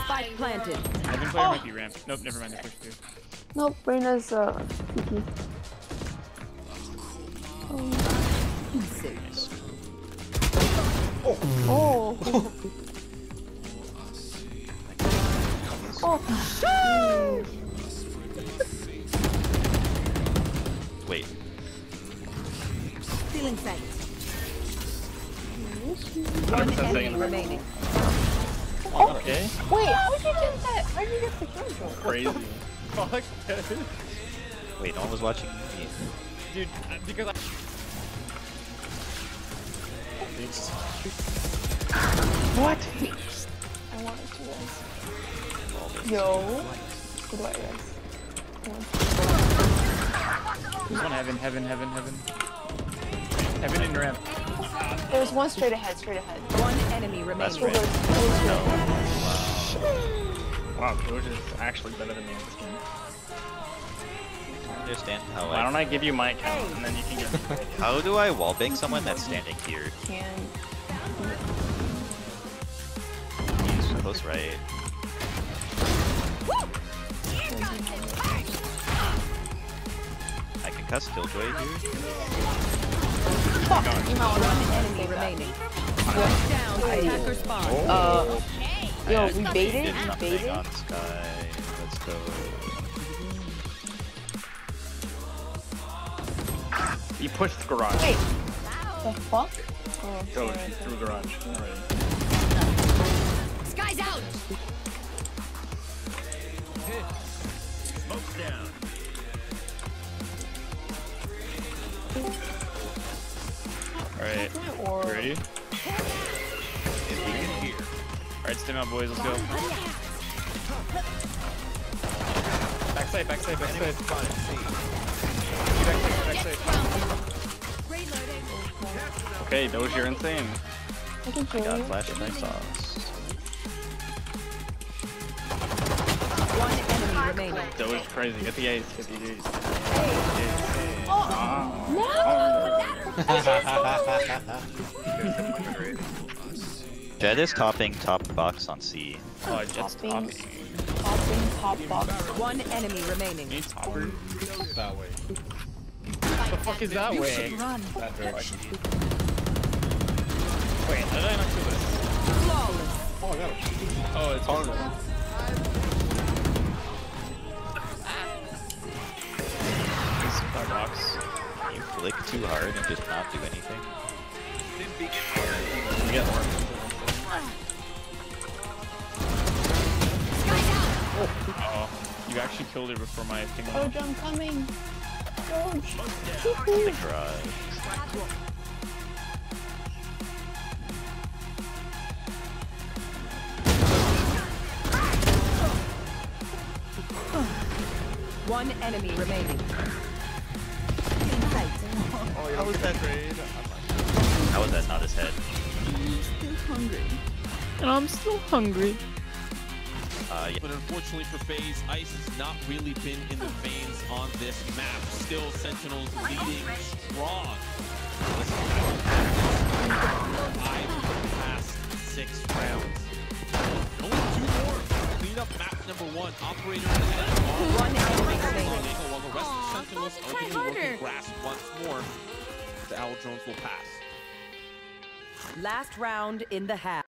Spike planted. Heaven player might be ramp. Nope, never mind. The first two. Nope, Reina's Kiki. Oh. Oh. Wait. Stealing sight. One Enemy remaining. Okay. Wait, how did you get that? How did you get the kill? Crazy. Fuck. Wait, no one was watching me. Dude, because I... What? I wanted to this. Yo. Good way, guys. There's one heaven. Heaven in ramp. There's one straight ahead. One enemy remaining. That's right. Wow, George is actually better than me in this game. I understand how Why don't I give you my account and then you can get... How do I wallbang someone that's standing here? He's close right. I can cuss Killjoy here. One enemy remaining. Down. Attacker spawn. Yo, we baited. Did something on Sky. Let's go. He pushed the garage. Wait. The fuck? Oh, Go sorry. through the garage. Alright. Sky's out. Smoke's down. Alright. You ready? Alright, stim out, boys. Let's go. Backside. Backside. Okay, Doge, you're insane. I can kill Got you. flash and nice sauce. One enemy remaining. Doge crazy. Get the ace. Jed is topping top box on C. Oh, Jet's topping. Top box. One enemy remaining. Any topper? That way. What the fuck is that way? That direction. Wait, how did I not do this? Flawless. Oh, I got it. Oh, it's harder. This box. You flick too hard and just not do anything. You get more. Oh, you actually killed it before my thing. Doge, I'm coming. Doge. The garage. One enemy remaining. How was that grade? How was that not his head? I'm still hungry. Yeah. But unfortunately for FaZe, Ice has not really been in the veins on this map. Still, Sentinels leading strong. Listen, five of the past 6 rounds. Only 2 more. Clean up map number 1. Operator One enemy remaining. while the rest of the Sentinels are going to be working grass once more. The Owl drones will pass. Last round in the half.